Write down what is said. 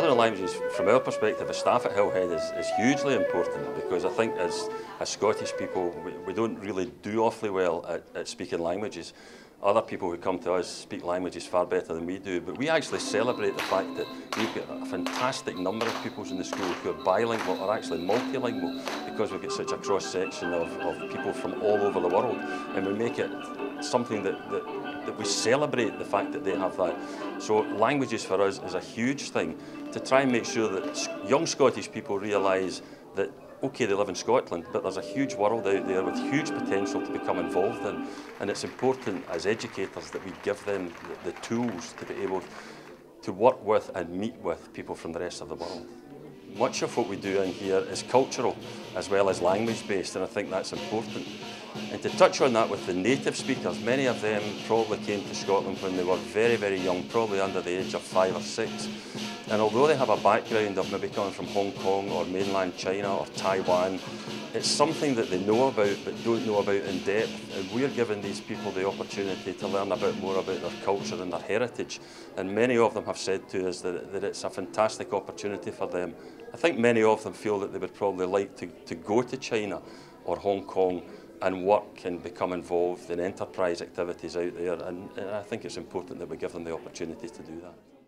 Other languages, from our perspective as staff at Hillhead, is hugely important, because I think as Scottish people, we don't really do awfully well at speaking languages. Other people who come to us speak languages far better than we do, but we actually celebrate the fact that we've got a fantastic number of pupils in the school who are bilingual or actually multilingual, because we've got such a cross-section of people from all over the world, and we make it something that we celebrate the fact that they have that. So languages for us is a huge thing, to try and make sure that young Scottish people realise that OK, they live in Scotland, but there's a huge world out there with huge potential to become involved in, and it's important as educators that we give them the tools to be able to work with and meet with people from the rest of the world. Much of what we do in here is cultural as well as language based, and I think that's important. And to touch on that with the native speakers, many of them probably came to Scotland when they were very, very young, probably under the age of 5 or 6. And although they have a background of maybe coming from Hong Kong or mainland China or Taiwan, it's something that they know about but don't know about in depth. And we're giving these people the opportunity to learn more about their culture and their heritage. And many of them have said to us that it's a fantastic opportunity for them. I think many of them feel that they would probably like to go to China or Hong Kong and work and become involved in enterprise activities out there. And I think it's important that we give them the opportunity to do that.